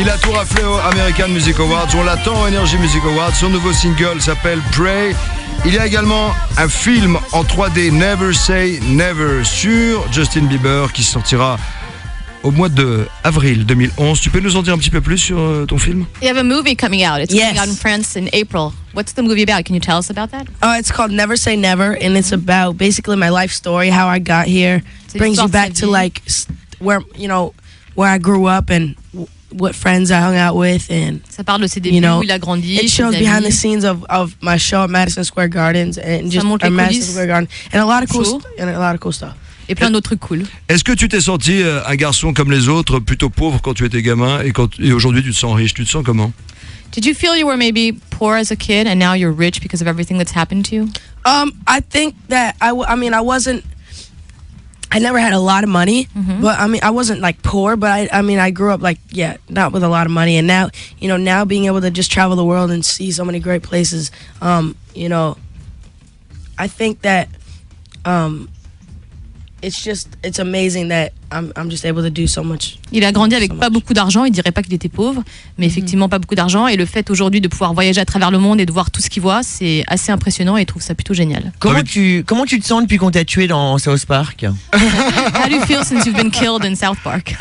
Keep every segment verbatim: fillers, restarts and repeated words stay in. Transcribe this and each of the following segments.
Il a tout raflé au American Music Awards. On l'attend au Energy Music Awards. Son nouveau single s'appelle Pray. Il y a également un film en trois D, Never Say Never, sur Justin Bieber, qui sortira au mois de avril deux mille onze. Tu peux nous en dire un petit peu plus sur euh, ton film? You have a movie coming out. It's Yes. coming out in France in April. What's the movie about? Can you tell us about that? Uh, it's called Never Say Never, and it's about basically my life story, how I got here. C'est Brings l'histoire you de sa back to vie. like s- where you know where I grew up and w- what friends I hung out with, and Ça parle de ses débuts, you know où il a grandi. it ses shows amis. behind the scenes of, of my show at Madison Square Gardens and just montre or les Madison coulisses. Square Garden and a lot of cool Show. st- and a lot of cool stuff. Et plein d'autres trucs cool. Est-ce que tu t'es senti euh, un garçon comme les autres, plutôt pauvre quand tu étais gamin, et, quand, et aujourd'hui tu te sens riche? Tu te sens comment? Did you feel you were maybe poor as a kid and now you're rich because of everything that's happened to you? Um, I think that I, w- I mean, I wasn't, I never had a lot of money, but I mean, I wasn't like poor, but I, I mean, I grew up like, yeah, not with a lot of money. And now, you know, now being able to just travel the world and see so many great places, um, you know, I think that, um, it's just, it's amazing that I'm, I'm just able to do so much. Il a grandi avec So pas much. beaucoup d'argent, il dirait pas qu'il était pauvre, mais effectivement pas beaucoup d'argent. Et le fait aujourd'hui de pouvoir voyager à travers le monde et de voir tout ce qu'il voit, c'est assez impressionnant et il trouve ça plutôt génial. Comment mais- tu, comment tu te sens depuis qu'on t'a tué dans South Park? How do you feel since you've been killed in South Park?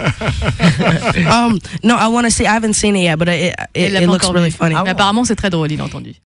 Um, no, I want to say I haven't seen it yet, but it, it, Il l'a it pas looks encore really vu. funny. Mais apparemment c'est très drôle, il a entendu.